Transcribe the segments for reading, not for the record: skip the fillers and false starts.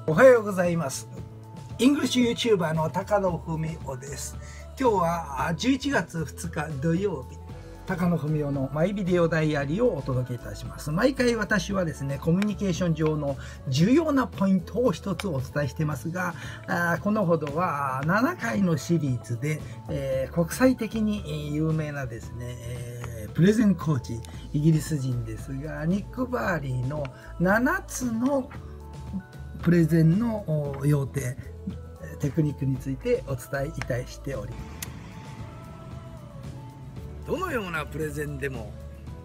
おはようございます。イングリッシュ YouTuber の高野文夫です。今日は11月2日土曜日、高野文夫のマイビデオダイアリーをお届けいたします。毎回私はですね、コミュニケーション上の重要なポイントを一つお伝えしていますが、このほどは7回のシリーズで、国際的に有名なですね、プレゼンコーチ、イギリス人ですが、ニック・バーリーの7つのプレゼンの要点、テクニックについてお伝えいたしております。どのようなプレゼンでも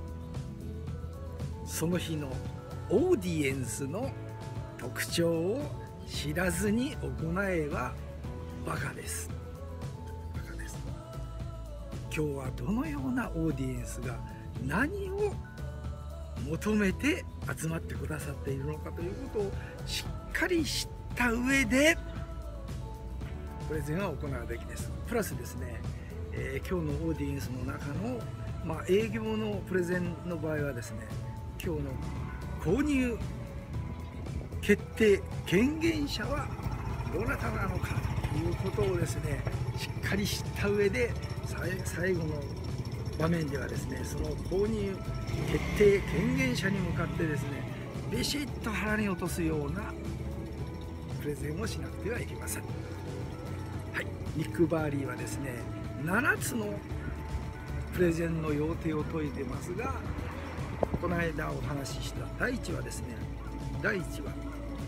その日のオーディエンスの特徴を知らずに行えばバカです。バカです。今日はどのようなオーディエンスが何を求めて集まってくださっているのかということをしっかり知った上でプレゼンは行うべきです。プラスですね、今日のオーディエンスの中の、営業のプレゼンの場合はですね、今日の購入決定権限者はどなたなのかということをですね、しっかり知った上で最後の場面ではですね、その購入決定権限者に向かってですね、ビシッと腹に落とすようなプレゼンをしなくてはいけません。はい、ニック・バーリーはですね、7つのプレゼンの要点を説いてますが、この間お話しした第1はですね、第1は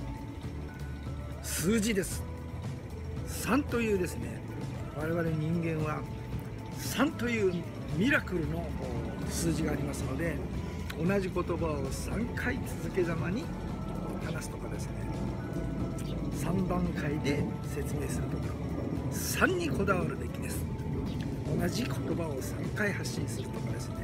数字です。3というですね、我々人間は3というミラクルの数字がありますので、同じ言葉を3回続けざまに話すとかですね、3段階で説明するとか、3にこだわるべきです。同じ言葉を3回発信するとかですね、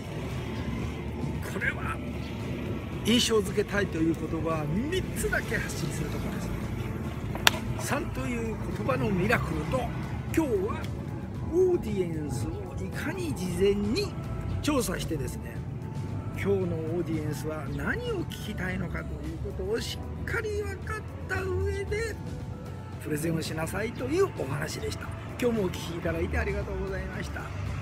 これは印象付けたいという言葉は3つだけ発信するとかですね、3という言葉のミラクルと、今日はオーディエンスをいかに事前に調査してですね、今日のオーディエンスは何を聞きたいのかということをしっかり分かった上でプレゼンをしなさいというお話でした。今日もお聞きいただいてありがとうございました。